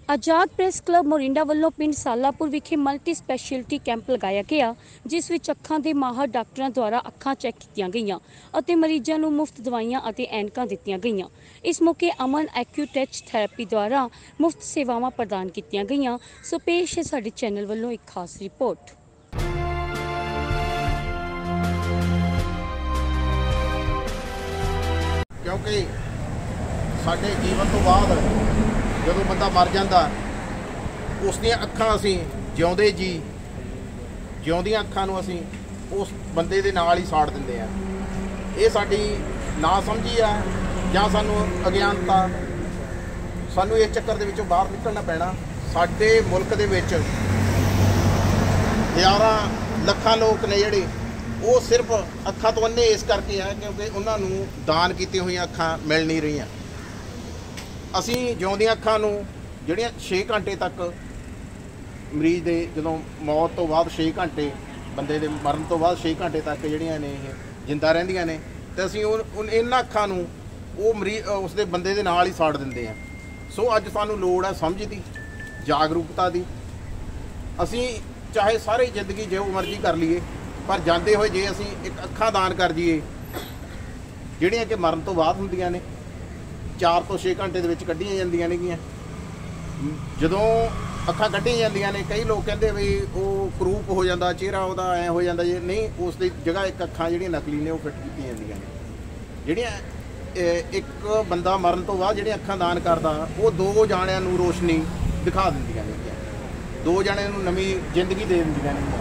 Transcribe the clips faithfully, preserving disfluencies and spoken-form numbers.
आजाद press club Morinda ਵੱਲੋਂ ਪਿੰਡ ਸਾਲਾਪੁਰ ਵਿਖੇ ਮਲਟੀ ਸਪੈਸ਼ਲਿਟੀ ਕੈਂਪ ਲਗਾਇਆ ਗਿਆ, ਜਿਸ ਵਿੱਚ ਅੱਖਾਂ ਦੇ ਮਾਹਰ ਡਾਕਟਰਾਂ ਦੁਆਰਾ ਅੱਖਾਂ ਚੈੱਕ ਕੀਤੀਆਂ ਗਈਆਂ ਅਤੇ ਮਰੀਜ਼ਾਂ ਨੂੰ ਮੁਫਤ ਦਵਾਈਆਂ ਅਤੇ ਐਨਕਾਂ ਦਿੱਤੀਆਂ ਗਈਆਂ। ਇਸ ਮੌਕੇ ਅਮਨ ਐਕਿਊਟਚ ਥੈਰੇਪੀ ਦੁਆਰਾ ਮੁਫਤ ਸੇਵਾਵਾਂ ਪ੍ਰਦਾਨ ਕੀਤੀਆਂ ਗਈਆਂ। ਸੋ ਪੇਸ਼ ਹੈ ਸਾਡੇ ਚੈਨਲ ਵੱਲੋਂ ਇੱਕ ਖਾਸ ਰਿਪੋर्ट। क्योंकि साडे जीवन तो बाद जदों बंदा मर जाता उस दियां अखां असीं जिउंदे जी जिउंदियां अखां नूं असीं उस बंदे दे नाल ही साड़ दिंदे आ। ये साडी ना समझी आ जां सानूं अज्ञानता, सानूं इस चक्कर दे विचों बाहर निकलना पैना। साडे मुल्क दे विच हज़ारां लखां लोग ने जिहड़े वो सिर्फ अखां तो अन्ने इस करके है क्योंकि उन्होंने दान की हुई अखां मिल नहीं रही। असी जिउंदियां अखां नूं जिहड़ियां छे घंटे तक मरीज दे जदों मौत तो बाद छे घंटे बंदे दे मरण तो बाद छे घंटे तक जिहड़ियां ने जिंदा रहिंदियां ने ते असी उन इन्हां अखां नूं वो मरीज उस दे बंदे दे नाल ही साड़ दिंदे आ। सो अज सानूं लोड़ है समझ दी, जागरूकता दी। असी चाहे सारी जिंदगी जो मर्जी कर लीए पर जाते हुए जे असी एक अखां दान कर जाइए जिहड़ियां कि मरण तो बाद हुंदियां ने चार तो छे घंटे दे विच कड्ढियां जांदियां नेगियां। जदों अखां कड्ढियां जांदियां ने कई लोग कहंदे भी वो करूप हो जाता, चेहरा उहदा ऐ हो जाता जे नहीं, उस दी जगह एक अखां जिहड़ियां नकली ने वो फिट कीतियां जांदियां ने। जिहड़ियां एक बंदा मरण तो बाद जिहड़ियां अखां दान करदा वो दो जाणियां नूं रोशनी दिखा दिंदियां ने, दो जाणियां नूं नवीं जिंदगी दे दिंदियां ने।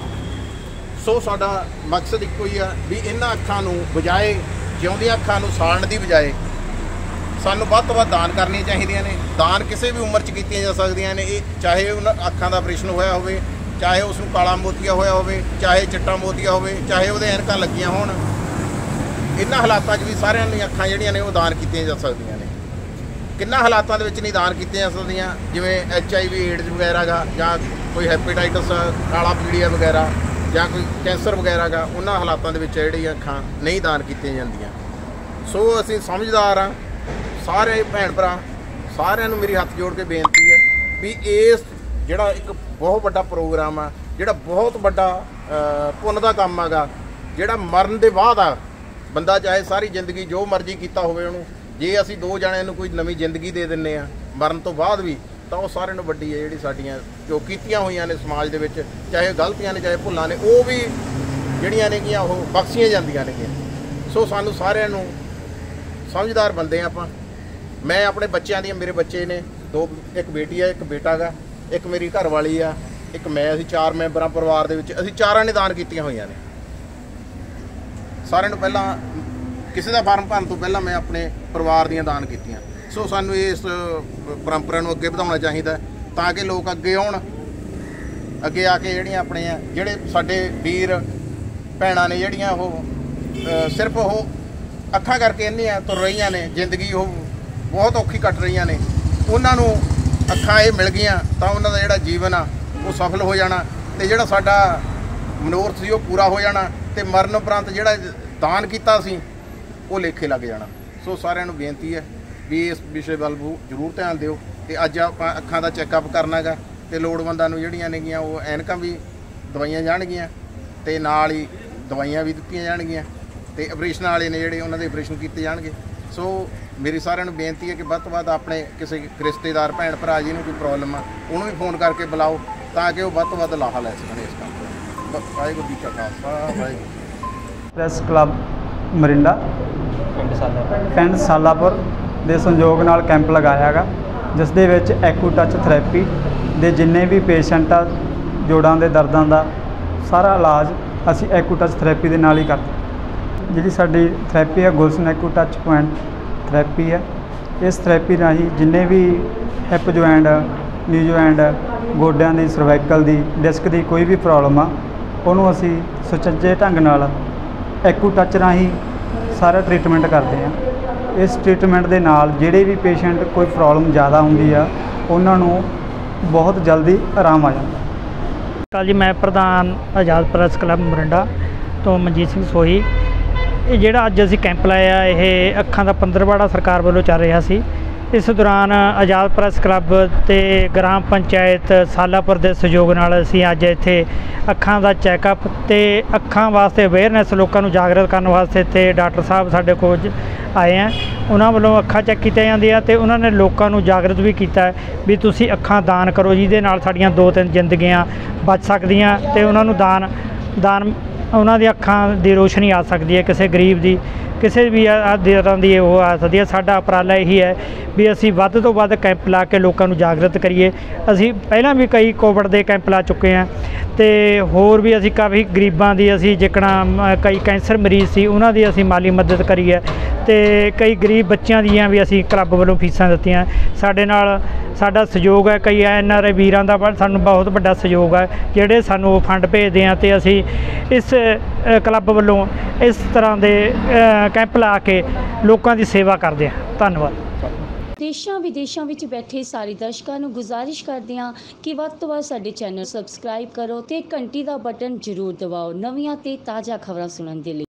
सो साडा मकसद इक्को ही है भी इन्हां अखां नूं बजाए जिउंदियां अखां नूं साड़न दी बजाए सानूं वध तों वध दान करनी चाहीदियां ने। दान किसी भी उम्र च कीतियां जा सकदियां ने, चाहे उन्हां अखां दा ऑपरेशन होया होवे, चाहे उसनूं काला मोतिया होया होवे, चाहे चिट्टा मोतिया होवे, चाहे उहदे ऐनकां लगियां होण। इन्हां हालातां 'च भी सारिआं ਦੀਆਂ अखां ਜਿਹੜੀਆਂ ਨੇ ਉਹ ਦਾਨ ਕੀਤੀਆਂ ਜਾ ਸਕਦੀਆਂ ਨੇ। किन्ना हालातां दे विच नहीं दान कीतियां जा सकदियां, जिवें एच आई वी एड्स वगैरह गा जां कोई हैपेटाइटिस काला पीड़िया वगैरह ਜਾਂ कोई कैंसर वगैरह गा, उन्हां हालातां दे विच जिहड़ियां अखां नहीं दान कीतियां जांदियां। सो असीं समझदार हाँ सारे भैन भरा, सारिआं नूं मेरी हत्थ जोड़ के बेनती है भी इस जिहड़ा एक बहुत वड्डा प्रोग्राम आ, जिहड़ा बहुत वड्डा पुन्न दा काम हैगा, जिहड़ा मरण दे बाद आ बंदा चाहे सारी जिंदगी जो मर्जी कीता होवे उहनूं जे असीं दो जणिਆਂ ਨੂੰ कोई नवीं जिंदगी दे दिंदे आ मरण तो बाद भी ਤਾਂ ਉਹ ਸਾਰਿਆਂ ਨੂੰ ਵੱਡੀ ਹੈ ਜਿਹੜੀ ਸਾਡੀਆਂ ਜੋ ਕੀਤੀਆਂ ਹੋਈਆਂ ਨੇ ਸਮਾਜ ਦੇ ਵਿੱਚ, ਚਾਹੇ ਗਲਤੀਆਂ ਨੇ ਚਾਹੇ ਭੁੱਲਾਂ ਨੇ, ਉਹ ਵੀ ਜਿਹੜੀਆਂ ਨੇਗੀਆਂ ਉਹ ਬਖਸ਼ੀਆਂ ਜਾਂਦੀਆਂ ਨੇਗੀਆਂ। ਸੋ ਸਾਨੂੰ ਸਾਰਿਆਂ ਨੂੰ ਸਮਝਦਾਰ ਬੰਦੇ ਆ ਆਪਾਂ। ਮੈਂ ਆਪਣੇ ਬੱਚਿਆਂ ਦੀਆਂ, ਮੇਰੇ ਬੱਚੇ ਨੇ ਦੋ, ਇੱਕ ਬੇਟੀ ਆ ਇੱਕ ਬੇਟਾ ਗਾ, ਇੱਕ ਮੇਰੀ ਘਰ ਵਾਲੀ ਆ, ਇੱਕ ਮੈਂ, ਅਸੀਂ ਚਾਰ ਮੈਂਬਰਾਂ ਪਰਿਵਾਰ ਦੇ ਵਿੱਚ ਅਸੀਂ ਚਾਰਾਂ ਨੇ ਦਾਨ ਕੀਤੀਆਂ ਹੋਈਆਂ ਨੇ। ਸਾਰਿਆਂ ਨੂੰ ਪਹਿਲਾਂ ਕਿਸੇ ਦਾ ਫਾਰਮ ਭਰਨ ਤੋਂ ਪਹਿਲਾਂ ਮੈਂ ਆਪਣੇ ਪਰਿਵਾਰ ਦੀਆਂ ਦਾਨ ਕੀਤੀਆਂ। सो सानू इस परंपरा नूं अगे वधाउणा चाहीदा ताकि लोग अगे आउण, अगे आके जिहड़ियां अपने जिहड़े साडे वीर भैणां ने जिहड़ियां ओह सिर्फ ओह अखां करके इन्नियां तुर रहीआं ने, जिंदगी ओह बहुत औखी कट रहीआं ने, उन्हां नूं अखां इह मिल गईआं तां उन्हां दा जिहड़ा जीवन आ ओह सफल हो जाना ते जिहड़ा साडा मनोरथ सी ओह पूरा हो जाना ते मरण उपरंत जिहड़ा दान कीता सी ओह लेखे लग जाना। सो सारिआं नूं बेनती है भी इस विषय ਵੱਲ ਜ਼ਰੂਰ ਧਿਆਨ ਦਿਓ ਤੇ ਅੱਜ ਆਪਾਂ ਅੱਖਾਂ ਦਾ ਚੈੱਕਅਪ ਕਰਨਾ ਹੈਗਾ ਤੇ ਲੋੜਵੰਦਾਂ ਨੂੰ ਜਿਹੜੀਆਂ ਨੇਗੀਆਂ ਉਹ ਐਨਕਾਂ ਵੀ ਦਵਾਈਆਂ ਜਾਣਗੀਆਂ ਤੇ ਨਾਲ ਹੀ ਦਵਾਈਆਂ ਵੀ ਦਿੱਤੀਆਂ ਜਾਣਗੀਆਂ ਤੇ ਆਪਰੇਸ਼ਨ ਵਾਲੇ ਨੇ ਜਿਹੜੇ ਉਹਨਾਂ ਦੇ ਆਪਰੇਸ਼ਨ ਕੀਤੇ ਜਾਣਗੇ। ਸੋ ਮੇਰੀ ਸਾਰਿਆਂ ਨੂੰ ਬੇਨਤੀ ਹੈ ਕਿ ਵੱਧ ਤੋਂ ਵੱਧ ਆਪਣੇ ਕਿਸੇ ਰਿਸ਼ਤੇਦਾਰ ਭੈਣ ਭਰਾ ਜੀ ਨੂੰ ਕੋਈ ਪ੍ਰੋਬਲਮ ਆ ਉਹਨੂੰ ਵੀ ਫੋਨ ਕਰਕੇ ਬੁਲਾਓ ਤਾਂ ਕਿ ਉਹ ਵੱਧ ਤੋਂ ਵੱਧ ਲਾਹਾ ਲੈ ਸਕਣ ਇਸ ਕੰਮ ਤੋਂ। ਵਾਹਿਗੁਰੂ ਜੀ ਕਾ ਖਾਲਸਾ, ਵਾਹਿਗੁਰੂ। ਪ੍ਰੈਸ ਕਲੱਬ ਮੋਰਿੰਡਾ ਪਿੰਡ ਸਾਲਾਪੁਰ ਦੇ ਸੰਯੋਗ ਨਾਲ ਕੈਂਪ ਲਗਾਇਆ ਗਾ, ਜਿਸ ਦੇ ਵਿੱਚ ਐਕੂਟੱਚ ਥੈਰੇਪੀ ਦੇ ਜਿੰਨੇ ਵੀ ਪੇਸ਼ੈਂਟ ਆ ਜੋੜਾਂ ਦੇ ਦਰਦਾਂ ਦਾ ਸਾਰਾ ਇਲਾਜ ਅਸੀਂ ਐਕੂਟੱਚ ਥੈਰੇਪੀ ਦੇ ਨਾਲ ਹੀ ਕਰਦੇ। ਜਿਹੜੀ ਸਾਡੀ ਥੈਰੇਪੀ ਹੈ ਗੁਲਸ਼ਨ ਐਕੂਟੱਚ ਪੁਆਇੰਟ ਥੈਰੇਪੀ ਹੈ। ਇਸ ਥੈਰੇਪੀ ਰਾਹੀਂ ਜਿੰਨੇ ਵੀ ਹਿਪ ਜੁਆਇੰਟ, ਨੀ ਜੁਆਇੰਟ, ਗੋਡਿਆਂ ਦੀ, ਸਰਵਾਈਕਲ ਦੀ, ਡਿਸਕ ਦੀ ਕੋਈ ਵੀ ਪ੍ਰੋਬਲਮ ਆ ਉਹਨੂੰ ਅਸੀਂ ਸੁਚੱਜੇ ਢੰਗ ਨਾਲ ਐਕੂਟੱਚ ਰਾਹੀਂ ਸਾਰਾ ਟ੍ਰੀਟਮੈਂਟ ਕਰਦੇ ਹਾਂ। इस ट्रीटमेंट के नाल जिहड़े भी पेशेंट कोई प्रॉब्लम ज़्यादा होंदी आ उन्होंने बहुत जल्दी आराम आ जाता। कल जी मैं प्रधान आज़ाद प्रेस क्लब मोरिंडा तो मनजीत सिंह सोही ਇਹ ਜਿਹੜਾ ਅੱਜ ਅਸੀਂ ਕੈਂਪ ਲਾਇਆ ਇਹ ਅੱਖਾਂ ਦਾ ਪੰਦਰਵਾੜਾ ਸਰਕਾਰ ਵੱਲੋਂ ਚੱਲ ਰਿਹਾ ਸੀ ਇਸ ਦੌਰਾਨ ਆਜ਼ਾਦ ਪ੍ਰੈਸ ਕਲੱਬ ਤੇ ਗ੍ਰਾਮ ਪੰਚਾਇਤ ਸਾਲਾਪੁਰ ਦੇ ਸਹਿਯੋਗ ਨਾਲ ਅਸੀਂ ਅੱਜ ਇੱਥੇ ਅੱਖਾਂ ਦਾ ਚੈੱਕਅਪ ਤੇ ਅੱਖਾਂ ਵਾਸਤੇ ਅਵੇਅਰਨੈਸ ਲੋਕਾਂ ਨੂੰ ਜਾਗਰਤ ਕਰਨ ਵਾਸਤੇ ਤੇ ਡਾਕਟਰ ਸਾਹਿਬ ਸਾਡੇ ਕੋਲ ਆਏ ਆ। ਉਹਨਾਂ ਵੱਲੋਂ ਅੱਖਾਂ ਚੈੱਕ ਕੀਤੀਆਂ ਜਾਂਦੀਆਂ ਤੇ ਉਹਨਾਂ ਨੇ ਲੋਕਾਂ ਨੂੰ ਜਾਗਰਤ ਵੀ ਕੀਤਾ ਵੀ ਤੁਸੀਂ ਅੱਖਾਂ ਦਾਨ ਕਰੋ, ਜਿਹਦੇ ਨਾਲ ਸਾਡੀਆਂ ਦੋ ਤਿੰਨ ਜ਼ਿੰਦਗੀਆਂ ਬਚ ਸਕਦੀਆਂ ਤੇ ਉਹਨਾਂ ਨੂੰ ਦਾਨ ਦਾਨ ਉਹਨਾਂ ਦੀ ਅੱਖਾਂ ਦੀ ਰੋਸ਼ਨੀ ਆ ਸਕਦੀ ਹੈ, ਕਿਸੇ ਗਰੀਬ ਦੀ ਕਿਸੇ ਵੀ ਤਰ੍ਹਾਂ ਦੀ ਉਹ ਆ ਸਕਦੀ ਹੈ। ਸਾਡਾ ਉਪਰਾਲਾ ਇਹੀ ਹੈ ਵੀ ਅਸੀਂ ਵੱਧ ਤੋਂ ਵੱਧ ਕੈਂਪ ਲਾ ਕੇ ਲੋਕਾਂ ਨੂੰ ਜਾਗਰਤ ਕਰੀਏ। ਅਸੀਂ ਪਹਿਲਾਂ ਵੀ ਕਈ ਕੋਵਿਡ ਦੇ ਕੈਂਪ ਲਾ ਚੁੱਕੇ ਹਾਂ ਤੇ ਹੋਰ ਵੀ ਅਸੀਂ ਕਾਫੀ ਗਰੀਬਾਂ ਦੀ ਅਸੀਂ ਜਿਕਣਾ ਕਈ ਕੈਂਸਰ ਮਰੀਜ਼ ਸੀ ਉਹਨਾਂ ਦੀ ਅਸੀਂ ਮਾਲੀ ਮਦਦ ਕਰੀ ਹੈ ਤੇ ਕਈ ਗਰੀਬ ਬੱਚਿਆਂ ਦੀਆਂ ਵੀ ਅਸੀਂ ਕਲੱਬ ਵੱਲੋਂ ਫੀਸਾਂ ਦਿੱਤੀਆਂ। ਸਾਡੇ ਨਾਲ ਸਾਡਾ ਸਹਿਯੋਗ ਹੈ, ਕਈ ਐਨ ਆਰ ਆਈ ਵੀਰਾਂ ਦਾ ਸਾਨੂੰ ਬਹੁਤ ਵੱਡਾ ਸਹਿਯੋਗ ਹੈ ਜਿਹੜੇ ਸਾਨੂੰ ਫੰਡ ਭੇਜਦੇ ਆ ਤੇ ਅਸੀਂ ਇਸ ਕਲੱਬ ਵੱਲੋਂ ਇਸ ਤਰ੍ਹਾਂ ਦੇ ਕੈਂਪ ਲਾ ਕੇ ਲੋਕਾਂ ਦੀ ਸੇਵਾ ਕਰਦੇ ਹਾਂ। ਧੰਨਵਾਦ। ਦੇਸ਼ਾਂ ਵਿਦੇਸ਼ਾਂ ਵਿੱਚ ਬੈਠੇ ਸਾਰੇ ਦਰਸ਼ਕਾਂ ਨੂੰ ਗੁਜ਼ਾਰਿਸ਼ ਕਰਦੇ ਹਾਂ ਕਿ ਵੱਧ ਤੋਂ ਵੱਧ ਸਾਡੇ ਚੈਨਲ ਸਬਸਕ੍ਰਾਈਬ ਕਰੋ ਤੇ ਘੰਟੀ ਦਾ ਬਟਨ ਜ਼ਰੂਰ ਦਬਾਓ ਨਵੀਆਂ ਤੇ ਤਾਜ਼ਾ ਖਬਰਾਂ ਸੁਣਨ ਦੇ ਲਈ।